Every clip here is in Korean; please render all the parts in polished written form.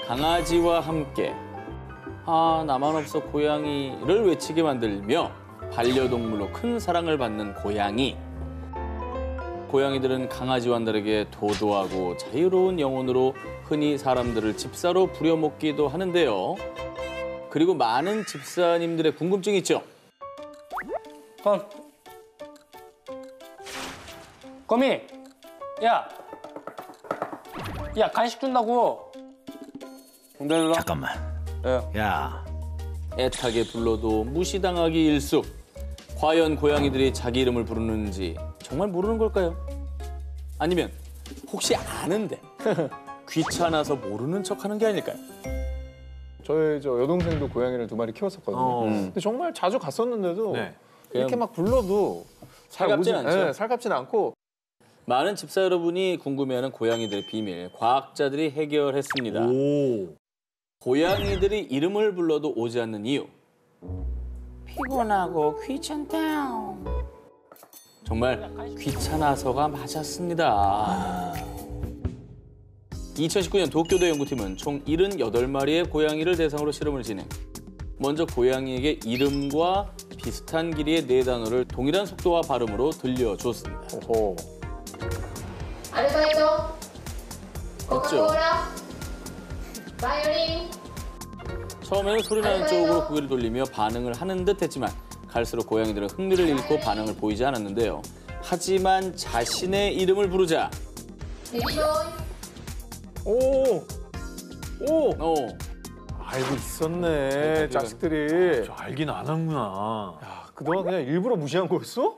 강아지와 함께 나만 없어 고양이를 외치게 만들며 반려동물로 큰 사랑을 받는 고양이. 고양이들은 강아지와 다르게 도도하고 자유로운 영혼으로 흔히 사람들을 집사로 부려먹기도 하는데요. 그리고 많은 집사님들의 궁금증이 있죠. 거미! 야! 야, 간식 준다고! 잠깐만. 야. 애타게 불러도 무시당하기 일쑤. 과연 고양이들이 자기 이름을 부르는지 정말 모르는 걸까요? 아니면 혹시 아는데 귀찮아서 모르는 척하는 게 아닐까요? 저희 여동생도 고양이를 2마리 키웠었거든요. 근데 정말 자주 갔었는데도 이렇게 막 불러도 살갑진 않죠? 네, 살갑진 않고. 많은 집사 여러분이 궁금해하는 고양이들의 비밀, 과학자들이 해결했습니다. 고양이들이 이름을 불러도 오지 않는 이유. 피곤하고 귀찮다. 정말 귀찮아서가 맞았습니다. 2019년 도쿄대 연구팀은 총 78마리의 고양이를 대상으로 실험을 진행. 먼저 고양이에게 이름과 비슷한 길이의 4단어를 동일한 속도와 발음으로 들려줬습니다. 오호. アルバイト、コカ・コーラ、バイオリン. 처음에는 소리나는 쪽으로 고개를 돌리며 반응을 하는 듯 했지만 갈수록 고양이들은 흥미를 잃고 반응을 보이지 않았는데요. 하지만 자신의 이름을 부르자. 오! 오! 알고 있었네, 자식들이. 알긴 아는구나. 야, 그동안 그냥 일부러 무시한 거였어?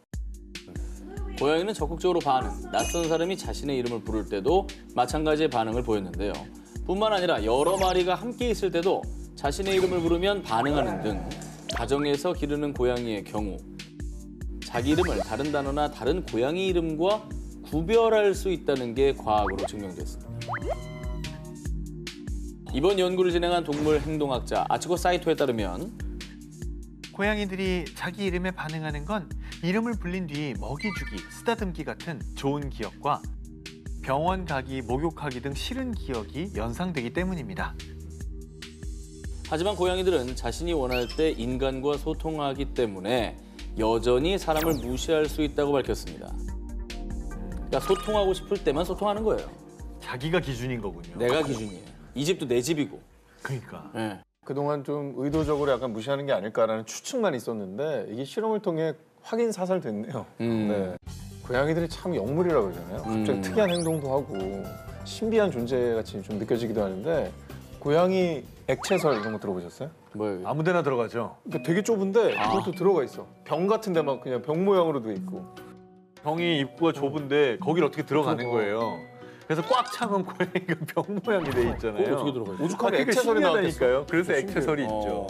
고양이는 적극적으로 반응. 낯선 사람이 자신의 이름을 부를 때도 마찬가지의 반응을 보였는데요. 뿐만 아니라 여러 마리가 함께 있을 때도 자신의 이름을 부르면 반응하는 등 가정에서 기르는 고양이의 경우 자기 이름을 다른 단어나 다른 고양이 이름과 구별할 수 있다는 게 과학으로 증명됐습니다. 이번 연구를 진행한 동물 행동학자 아츠코 사이토에 따르면 고양이들이 자기 이름에 반응하는 건 이름을 불린 뒤 먹이 주기, 쓰다듬기 같은 좋은 기억과 병원 가기, 목욕하기 등 싫은 기억이 연상되기 때문입니다. 하지만 고양이들은 자신이 원할 때 인간과 소통하기 때문에 여전히 사람을 무시할 수 있다고 밝혔습니다. 그러니까 소통하고 싶을 때만 소통하는 거예요. 자기가 기준인 거군요. 내가 기준이에요. 이 집도 내 집이고. 그러니까. 네. 그동안 좀 의도적으로 약간 무시하는 게 아닐까라는 추측만 있었는데 이게 실험을 통해 확인 사살됐네요. 네. 고양이들이 참 영물이라고 그러잖아요. 갑자기 특이한 행동도 하고 신비한 존재같이 좀 느껴지기도 하는데 고양이 액체설 이런 거 들어보셨어요? 뭐예요? 아무 데나 들어가죠. 그러니까 되게 좁은데 그것도 들어가 있어. 병 같은 데 막 그냥 병 모양으로 돼 있고. 병이 입구가 좁은데 거기를 어떻게 들어가는 거예요. 그래서 꽉 차면 고양이가 병 모양이 돼 있잖아요. 어떻게 들어가 있어요? 오죽하면 액체설이 나왔겠어요. 그래서 액체설이 있죠.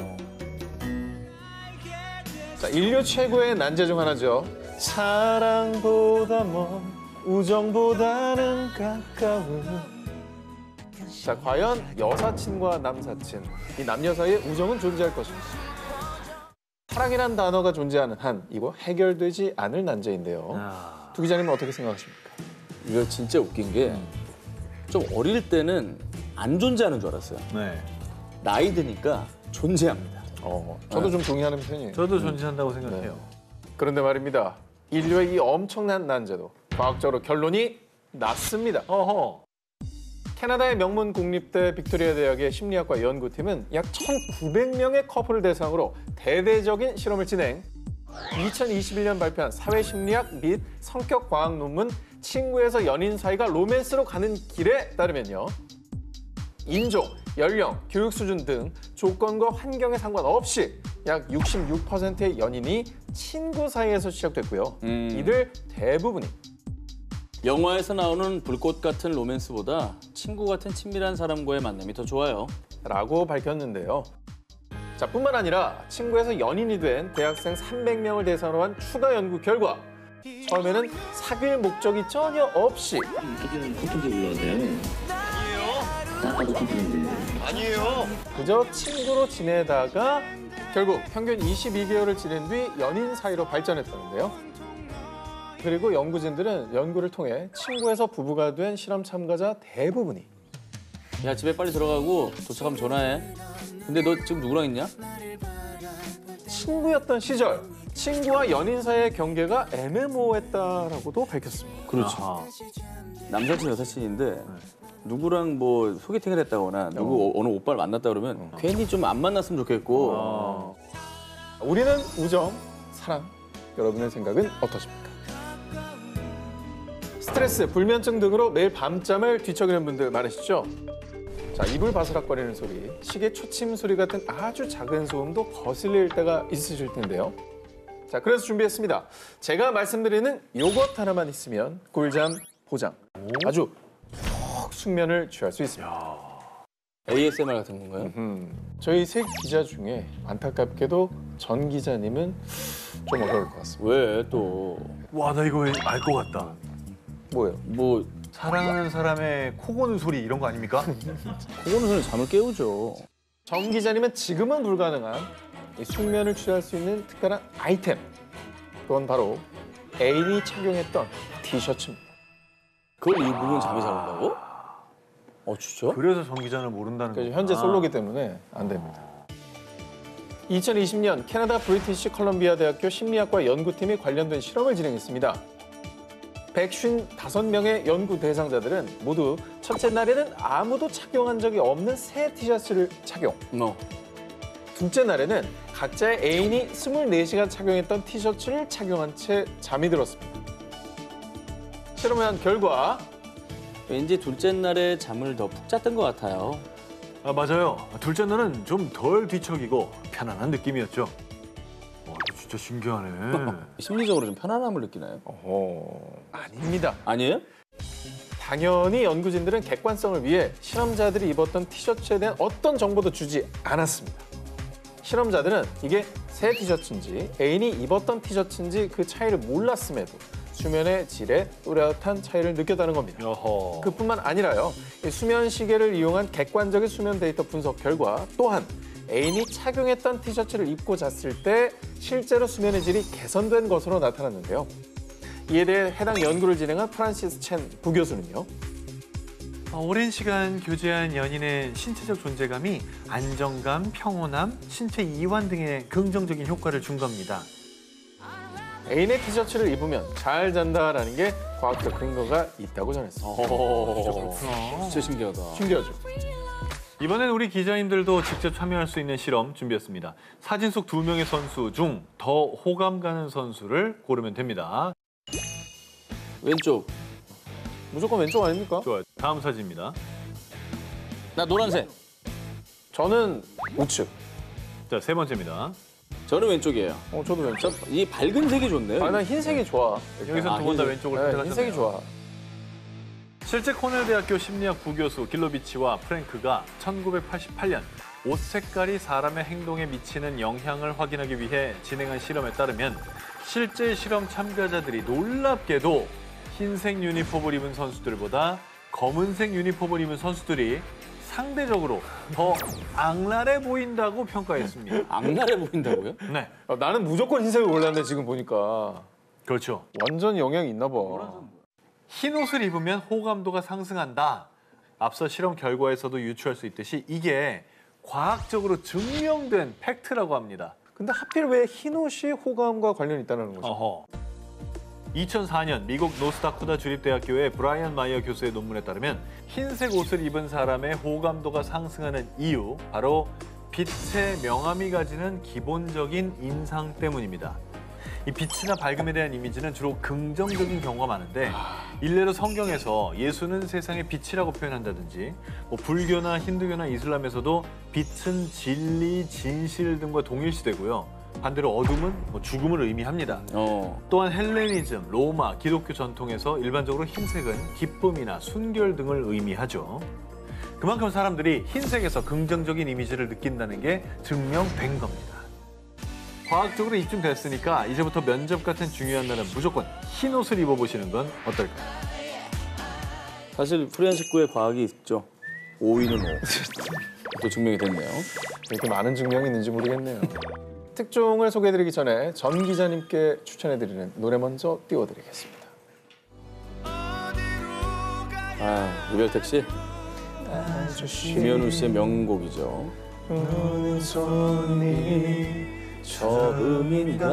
자, 인류 최고의 난제 중 하나죠. 사랑보다 먼 우정보다는 가까운. 자, 과연 여사친과 남사친, 이 남녀 사이의 우정은 존재할 것인지. 사랑이란 단어가 존재하는 한 이거 해결되지 않을 난제인데요. 두 기자님은 어떻게 생각하십니까? 이거 진짜 웃긴 게 좀 어릴 때는 안 존재하는 줄 알았어요. 네. 나이 드니까 존재합니다. 저도 좀 동의하는 편이에요. 저도 존재한다고 생각해요. 네. 그런데 말입니다. 인류의 이 엄청난 난제도 과학적으로 결론이 났습니다. 캐나다의 명문 국립대 빅토리아 대학의 심리학과 연구팀은 약 1,900명의 커플을 대상으로 대대적인 실험을 진행. 2021년 발표한 사회심리학 및 성격과학 논문 친구에서 연인 사이가 로맨스로 가는 길에 따르면요. 인종, 연령, 교육 수준 등 조건과 환경에 상관없이 약 66%의 연인이 친구 사이에서 시작됐고요. 이들 대부분이 영화에서 나오는 불꽃 같은 로맨스보다 친구 같은 친밀한 사람과의 만남이 더 좋아요. 라고 밝혔는데요. 자, 뿐만 아니라 친구에서 연인이 된 대학생 300명을 대상으로 한 추가 연구 결과 처음에는 사귈 목적이 전혀 없이 아니에요. 그저 친구로 지내다가 결국 평균 22개월을 지낸 뒤 연인 사이로 발전했다는데요. 그리고 연구진들은 연구를 통해 친구에서 부부가 된 실험 참가자 대부분이 야, 집에 빨리 들어가고 도착하면 전화해. 근데 너 지금 누구랑 있냐? 친구였던 시절 친구와 연인 사이의 경계가 애매모호했다라고도 밝혔습니다. 그렇죠. 남사친 여사친인데 누구랑 뭐 소개팅을 했다거나 누구 어느 오빠를 만났다 그러면 괜히 좀 안 만났으면 좋겠고. 우리는 우정, 사랑. 여러분의 생각은 어떠십니까? 스트레스, 불면증 등으로 매일 밤잠을 뒤척이는 분들 많으시죠? 자, 이불 바스락거리는 소리, 시계 초침 소리 같은 아주 작은 소음도 거슬릴 때가 있으실 텐데요. 자, 그래서 준비했습니다. 제가 말씀드리는 요것 하나만 있으면 꿀잠 보장. 아주 푹 숙면을 취할 수 있습니다. ASMR 같은 건가요? 저희 세 기자 중에 안타깝게도 전 기자님은 좀 어려울 것 같습니다. 왜 또? 와, 나 이거 알 것 같다. 뭐예요? 뭐 사랑하는 사람의 코 고는 소리 이런 거 아닙니까? 그거는 그냥 잠을 깨우죠. 정 기자님은 지금은 불가능한 이 숙면을 취할 수 있는 특별한 아이템. 그건 바로 애인이 착용했던 티셔츠입니다. 그걸 입으면 잠이 잘 온다고? 진짜? 그래서 정 기자는 모른다는 거. 현재 솔로기 때문에 안 됩니다. 2020년 캐나다 브리티시 컬럼비아 대학교 심리학과 연구팀이 관련된 실험을 진행했습니다. 155명의 연구 대상자들은 모두 첫째 날에는 아무도 착용한 적이 없는 새 티셔츠를 착용. 둘째 날에는 각자의 애인이 24시간 착용했던 티셔츠를 착용한 채 잠이 들었습니다. 실험을 한 결과 왠지 둘째 날에 잠을 더 푹 잤던 것 같아요. 아, 맞아요. 둘째 날은 좀 덜 뒤척이고 편안한 느낌이었죠. 이거 진짜 신기하네. 심리적으로 좀 편안함을 느끼나요? 아닙니다. 아니에요? 당연히 연구진들은 객관성을 위해 실험자들이 입었던 티셔츠에 대한 어떤 정보도 주지 않았습니다. 실험자들은 이게 새 티셔츠인지 애인이 입었던 티셔츠인지 그 차이를 몰랐음에도 수면의 질에 뚜렷한 차이를 느꼈다는 겁니다. 어허. 그뿐만 아니라요. 이 수면 시계를 이용한 객관적인 수면 데이터 분석 결과 또한 애인이 착용했던 티셔츠를 입고 잤을 때 실제로 수면의 질이 개선된 것으로 나타났는데요. 이에 대해 해당 연구를 진행한 프란시스 첸 부교수는요. 오랜 시간 교제한 연인의 신체적 존재감이 안정감, 평온함, 신체 이완 등의 긍정적인 효과를 준 겁니다. 애인의 티셔츠를 입으면 잘 잔다라는 게 과학적 근거가 있다고 전했습니다. 진짜 신기하다. 신기하죠? 이번엔 우리 기자님들도 직접 참여할 수 있는 실험 준비했습니다. 사진 속 2명의 선수 중 더 호감 가는 선수를 고르면 됩니다. 왼쪽. 무조건 왼쪽 아닙니까? 좋아요. 다음 사진입니다. 나 노란색. 저는 우측. 자, 세 번째입니다. 저는 왼쪽이에요. 저도 왼쪽. 이 밝은 색이 좋네요. 난 흰색이 좋아. 여기서 두 번 다 왼쪽을 네, 선택하셨네요. 흰색이 좋아. 실제 코넬대학교 심리학 부교수 길로비치와 프랭크가 1988년 옷 색깔이 사람의 행동에 미치는 영향을 확인하기 위해 진행한 실험에 따르면 실제 실험 참가자들이 놀랍게도 흰색 유니폼을 입은 선수들보다 검은색 유니폼을 입은 선수들이 상대적으로 더 악랄해 보인다고 평가했습니다. 악랄해 보인다고요? 네, 나는 무조건 흰색을 골랐는데 지금 보니까 그렇죠. 완전 영향이 있나 봐. 흰 옷을 입으면 호감도가 상승한다. 앞서 실험 결과에서도 유추할 수 있듯이 이게 과학적으로 증명된 팩트라고 합니다. 근데 하필 왜 흰 옷이 호감과 관련이 있다는 거죠? 어허. 2004년 미국 노스다코타 주립대학교의 브라이언 마이어 교수의 논문에 따르면 흰색 옷을 입은 사람의 호감도가 상승하는 이유, 바로 빛의 명암이 가지는 기본적인 인상 때문입니다. 이 빛이나 밝음에 대한 이미지는 주로 긍정적인 경우가 많은데 일례로 성경에서 예수는 세상의 빛이라고 표현한다든지 불교나 힌두교나 이슬람에서도 빛은 진리, 진실 등과 동일시되고요. 반대로 어둠은 죽음을 의미합니다. 또한 헬레니즘, 로마, 기독교 전통에서 일반적으로 흰색은 기쁨이나 순결 등을 의미하죠. 그만큼 사람들이 흰색에서 긍정적인 이미지를 느낀다는 게 증명된 겁니다. 과학적으로 입증됐으니까 이제부터 면접 같은 중요한 날은 무조건 흰 옷을 입어보시는 건 어떨까요? 사실 프리한 식구의 과학이 있죠. 5위는 5. 또 증명이 됐네요. 이렇게 많은 증명이 있는지 모르겠네요. 특종을 소개해드리기 전에 전 기자님께 추천해드리는 노래 먼저 띄워드리겠습니다. 이별 택시? 김현우 씨의 명곡이죠. 너는 손이 처음인가요?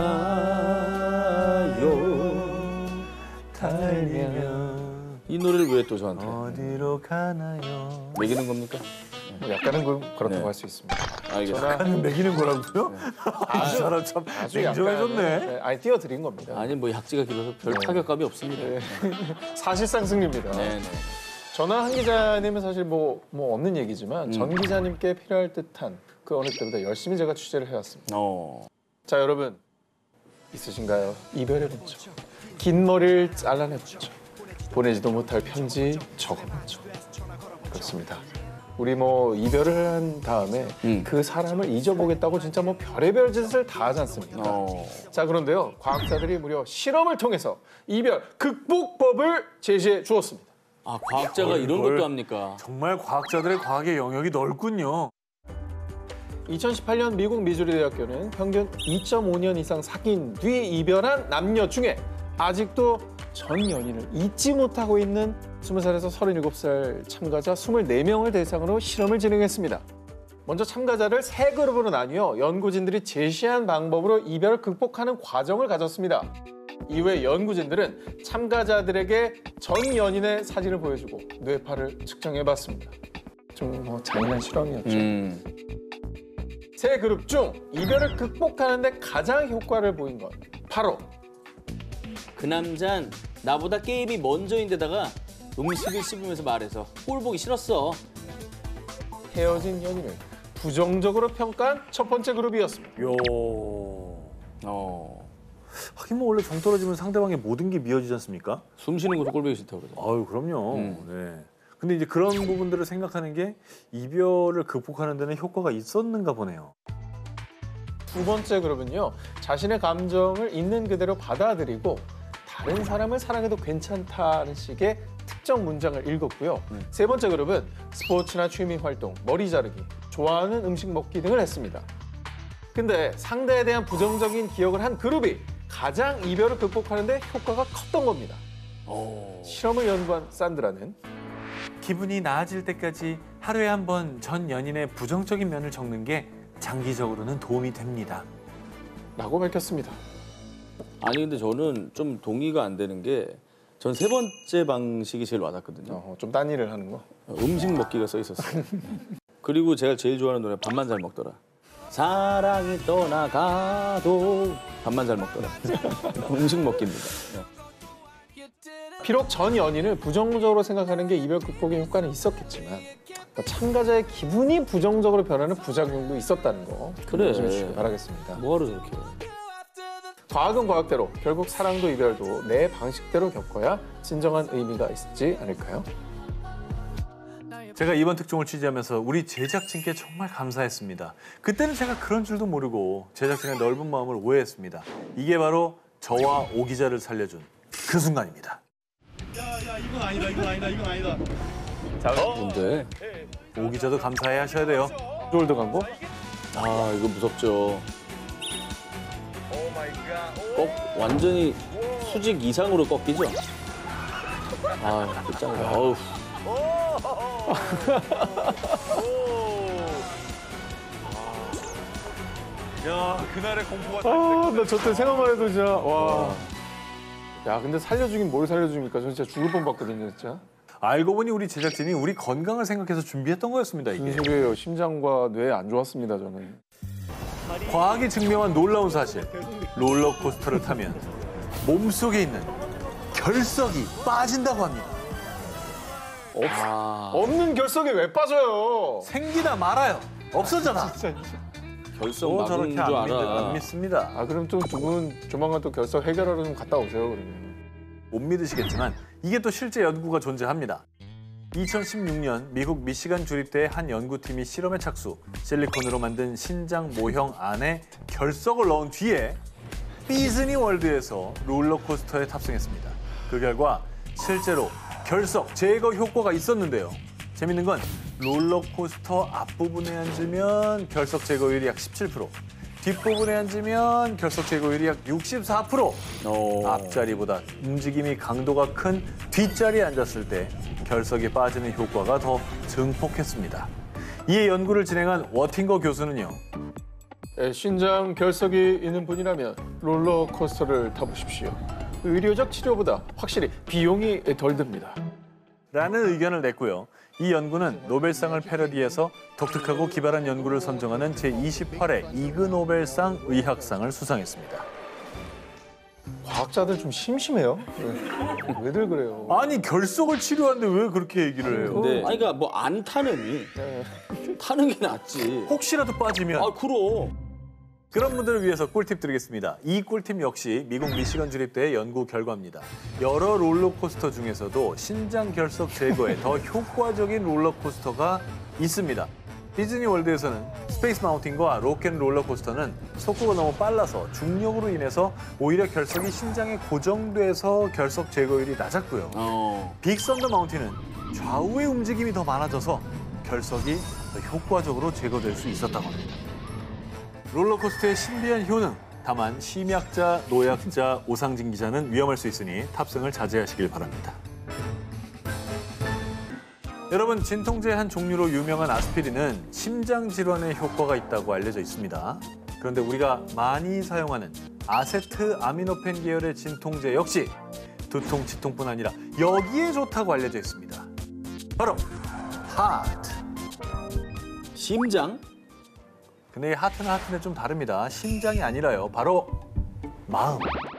달면 이 노래를 왜 또 저한테 어디로 가나요? 매기는 겁니까? 뭐 약간은 그렇다고 네. 할 수 있습니다. 알겠습니다. 약간은 매기는 거라고요? 이 사람 참 냉정해졌네. 네, 아니 띄워드린 겁니다. 아니 뭐 약지가 길어서 별 타격감이 없습니다. 네. 사실상 승리입니다. 네, 네. 전화 한 기자님은 사실 뭐 없는 얘기지만 전 기자님께 필요할 듯한 그 어느 때보다 열심히 제가 취재를 해왔습니다. 자 여러분 있으신가요? 이별의 문자. 긴 머리를 잘라내봤죠. 보내지도 못할 편지 적어봤죠. 그렇습니다. 우리 뭐 이별을 한 다음에 그 사람을 잊어보겠다고 진짜 뭐 별의별 짓을 다 하지 않습니까? 자 그런데요 과학자들이 무려 실험을 통해서 이별 극복법을 제시해 주었습니다. 아 과학자가 이런 이걸- 것도 합니까? 정말 과학자들의 과학의 영역이 넓군요. 2018년 미국 미주리 대학교는 평균 2.5년 이상 사귄 뒤 이별한 남녀 중에 아직도 전 연인을 잊지 못하고 있는 20살에서 37살 참가자 24명을 대상으로 실험을 진행했습니다. 먼저 참가자를 3그룹으로 나뉘어 연구진들이 제시한 방법으로 이별을 극복하는 과정을 가졌습니다. 이후에 연구진들은 참가자들에게 전 연인의 사진을 보여주고 뇌파를 측정해봤습니다. 좀 뭐 잔인한 실험이었죠. 세 그룹 중 이별을 극복하는 데 가장 효과를 보인 건 바로 그 남잔 나보다 게임이 먼저인데다가 음식을 씹으면서 말해서 꼴 보기 싫었어. 헤어진 연인을 부정적으로 평가한 첫 번째 그룹이었습니다. 요. 하긴 뭐 원래 정 떨어지면 상대방의 모든 게 미어지지 않습니까? 숨 쉬는 것도 꼴 보기 싫다고 그러죠. 아유 그럼요. 네. 근데 이제 그런 부분들을 생각하는 게 이별을 극복하는 데는 효과가 있었는가 보네요. 두 번째 그룹은요. 자신의 감정을 있는 그대로 받아들이고 다른 사람을 사랑해도 괜찮다는 식의 특정 문장을 읽었고요. 세 번째 그룹은 스포츠나 취미 활동, 머리 자르기, 좋아하는 음식 먹기 등을 했습니다. 근데 상대에 대한 부정적인 기억을 한 그룹이 가장 이별을 극복하는 데 효과가 컸던 겁니다. 실험을 연구한 산드라는 기분이 나아질 때까지 하루에 한 번 전 연인의 부정적인 면을 적는 게 장기적으로는 도움이 됩니다. 라고 밝혔습니다. 아니 근데 저는 좀 동의가 안 되는 게 전 세 번째 방식이 제일 와닿거든요. 좀 딴 일을 하는 거. 음식 먹기가 써 있었어요. 그리고 제가 제일 좋아하는 노래 밥만 잘 먹더라. 사랑이 떠나가도 밥만 잘 먹더라. 음식 먹기입니다. 비록 전 연인을 부정적으로 생각하는 게 이별 극복에 효과는 있었겠지만 참가자의 기분이 부정적으로 변하는 부작용도 있었다는 거 그래. 조심해 주시기 바라겠습니다. 뭐하러 저렇게. 과학은 과학대로 결국 사랑도 이별도 내 방식대로 겪어야 진정한 의미가 있지 않을까요? 제가 이번 특종을 취재하면서 우리 제작진께 정말 감사했습니다. 그때는 제가 그런 줄도 모르고 제작진의 넓은 마음을 오해했습니다. 이게 바로 저와 오 기자를 살려준 그 순간입니다. 뭔데? 오 기자도 감사해 하셔야 돼요. 롤드 광고? 아 이거 무섭죠. 꼭 완전히 수직 이상으로 꺾이죠? 아 끝장이다. 어우. 야, 그날의 공포가 나 저 때 생각만 해도 진짜 와. 야 근데 살려주긴 뭘 살려줍니까? 저 진짜 죽을 뻔봤거든요 진짜. 알고 보니 우리 제작진이 우리 건강을 생각해서 준비했던 거였습니다, 무슨 이게. 소리예요? 심장과 뇌 안 좋았습니다 저는. 과학이 증명한 놀라운 사실. 롤러코스터를 타면 몸속에 있는 결석이 빠진다고 합니다. 없는 결석이 왜 빠져요? 생기다 말아요. 없어져라. 결석 또 막은 저렇게 줄 알아. 안 믿습니다. 아 그럼 또 두 분 조만간 또 결석 해결하러 좀 갔다 오세요 그러면. 못 믿으시겠지만 이게 또 실제 연구가 존재합니다. 2016년 미국 미시간 주립대의 한 연구팀이 실험에 착수, 실리콘으로 만든 신장 모형 안에 결석을 넣은 뒤에 디즈니 월드에서 롤러코스터에 탑승했습니다. 그 결과 실제로 결석 제거 효과가 있었는데요. 재밌는 건 롤러코스터 앞부분에 앉으면 결석 제거율이 약 17%, 뒷부분에 앉으면 결석 제거율이 약 64%. 오. 앞자리보다 움직임이 강도가 큰 뒷자리에 앉았을 때 결석이 빠지는 효과가 더 증폭했습니다. 이에 연구를 진행한 워팅거 교수는요. 신장 결석이 있는 분이라면 롤러코스터를 타보십시오. 의료적 치료보다 확실히 비용이 덜 듭니다. 라는 의견을 냈고요. 이 연구는 노벨상을 패러디해서 독특하고 기발한 연구를 선정하는 제28회 이그 노벨상 의학상을 수상했습니다. 과학자들 좀 심심해요. 왜들 그래요? 아니 결석을 치료하는데 왜 그렇게 얘기를 해요? 네. 아니 그러니까 뭐 안 타느니 타는 게 낫지. 혹시라도 빠지면 아 그럼. 그런 분들을 위해서 꿀팁 드리겠습니다. 이 꿀팁 역시 미국 미시건 주립대의 연구 결과입니다. 여러 롤러코스터 중에서도 신장 결석 제거에 더 효과적인 롤러코스터가 있습니다. 디즈니 월드에서는 스페이스 마운틴과 로켓 롤러코스터는 속도가 너무 빨라서 중력으로 인해서 오히려 결석이 신장에 고정돼서 결석 제거율이 낮았고요. 빅 선더 마운틴은 좌우의 움직임이 더 많아져서 결석이 더 효과적으로 제거될 수 있었다고 합니다. 롤러코스터의 신비한 효능, 다만 심약자, 노약자, 오상진 기자는 위험할 수 있으니 탑승을 자제하시길 바랍니다. 여러분, 진통제의 한 종류로 유명한 아스피린은 심장 질환에 효과가 있다고 알려져 있습니다. 그런데 우리가 많이 사용하는 아세트 아미노펜 계열의 진통제 역시 두통, 치통뿐 아니라 여기에 좋다고 알려져 있습니다. 바로 하트. 심장? 근데 이 하트는 하트인데 좀 다릅니다. 심장이 아니라요. 바로 마음.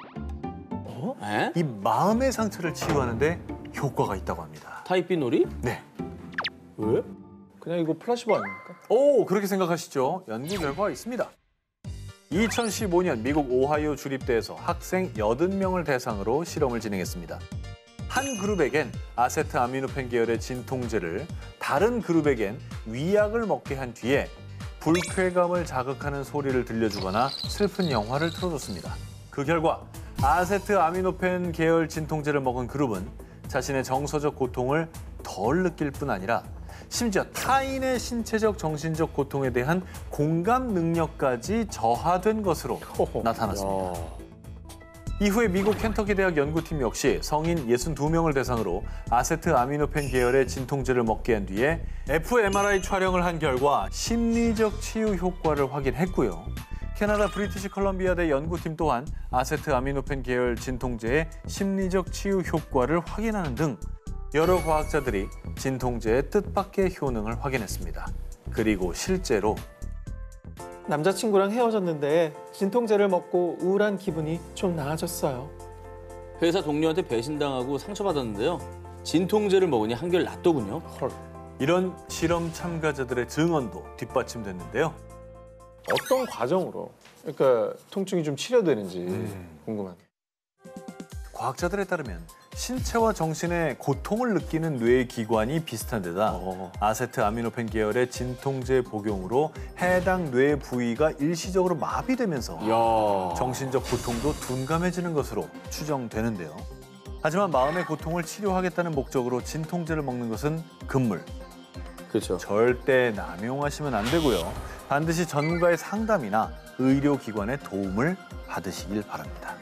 에? 이 마음의 상처를 치유하는데 효과가 있다고 합니다. 타입비 놀이? 네. 왜? 그냥 이거 플라시보 아닙니까? 오, 그렇게 생각하시죠? 연구 결과가 있습니다. 2015년 미국 오하이오 주립대에서 학생 80명을 대상으로 실험을 진행했습니다. 한 그룹에겐 아세트 아미노펜 계열의 진통제를, 다른 그룹에겐 위약을 먹게 한 뒤에 불쾌감을 자극하는 소리를 들려주거나 슬픈 영화를 틀어줬습니다. 그 결과 아세트 아미노펜 계열 진통제를 먹은 그룹은 자신의 정서적 고통을 덜 느낄 뿐 아니라 심지어 타인의 신체적, 정신적 고통에 대한 공감 능력까지 저하된 것으로 나타났습니다. 이후에 미국 켄터키 대학 연구팀 역시 성인 62명을 대상으로 아세트 아미노펜 계열의 진통제를 먹게 한 뒤에 fMRI 촬영을 한 결과 심리적 치유 효과를 확인했고요. 캐나다 브리티시 컬럼비아대 연구팀 또한 아세트 아미노펜 계열 진통제의 심리적 치유 효과를 확인하는 등 여러 과학자들이 진통제의 뜻밖의 효능을 확인했습니다. 그리고 실제로 남자친구랑 헤어졌는데 진통제를 먹고 우울한 기분이 좀 나아졌어요. 회사 동료한테 배신당하고 상처받았는데요. 진통제를 먹으니 한결 낫더군요. 이런 실험 참가자들의 증언도 뒷받침됐는데요. 어떤 과정으로 그러니까 통증이 좀 치료되는지 궁금하네요. 과학자들에 따르면 신체와 정신의 고통을 느끼는 뇌의 기관이 비슷한 데다 아세트 아미노펜 계열의 진통제 복용으로 해당 뇌 부위가 일시적으로 마비되면서 이야. 정신적 고통도 둔감해지는 것으로 추정되는데요. 하지만 마음의 고통을 치료하겠다는 목적으로 진통제를 먹는 것은 금물. 그렇죠. 절대 남용하시면 안 되고요. 반드시 전문가의 상담이나 의료기관의 도움을 받으시길 바랍니다.